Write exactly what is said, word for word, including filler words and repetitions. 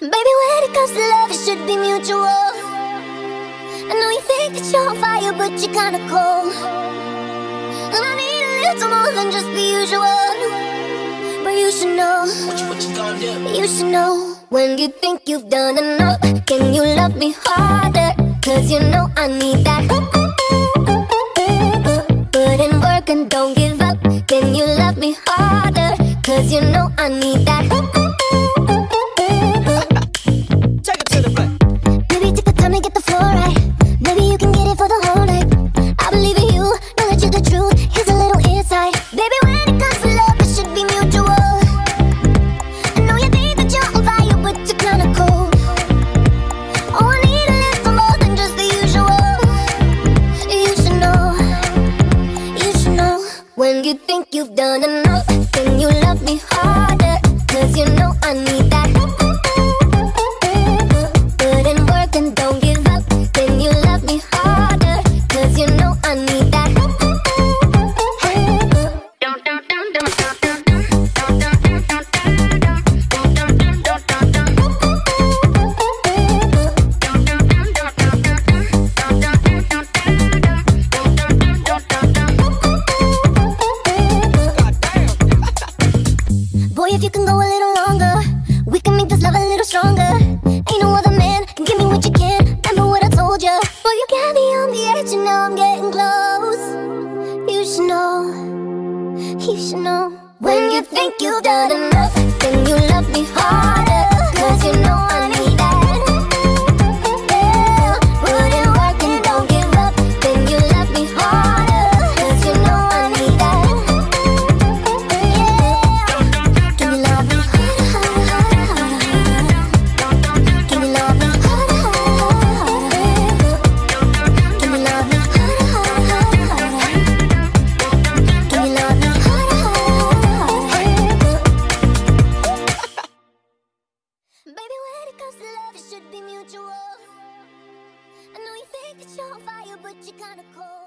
Baby, when it comes to love, it should be mutual. I know you think that you're on fire, but you're kinda cold. And I need a little more than just the usual. But you should know, what you, what you gonna do? You should know, when you think you've done enough, can you love me harder? Cause you know I need that. Put in work and don't give up. Can you love me harder? Cause you know I need that. Take it to the back. Maybe take the time to get the floor right. Maybe you can get it for the whole night. I believe in you, know that you're the truth. Here's a little insight. Baby, when it comes to love, it should be mutual. I know you think that you're on fire, but you're kinda cold. Oh, I need a little more than just the usual. You should know, you should know, when you think you've done enough, can you love me harder? Cause you know I need that. Put in work and don't give up. Can you love me harder? Cause you know I need that. Boy, if you can go a little longer, we can make this love a little stronger. Ain't no other man can give me what you can. Remember what I told you. Boy, you got me on the edge and now I'm getting close. You should know, you should know, when you think you've done enough, can you love me harder? Cause you know I need that. Yeah, put in work and don't give up. Can you love me harder? Cause you know I need that. Yeah, can you love me harder, harder, harder, harder? Can you love me harder, harder, harder? Can you love me harder, harder, harder, harder? Can you love me harder, harder, harder? Baby, when it comes to love, it should be mutual. I know you think that you're on fire, but you're kinda cold.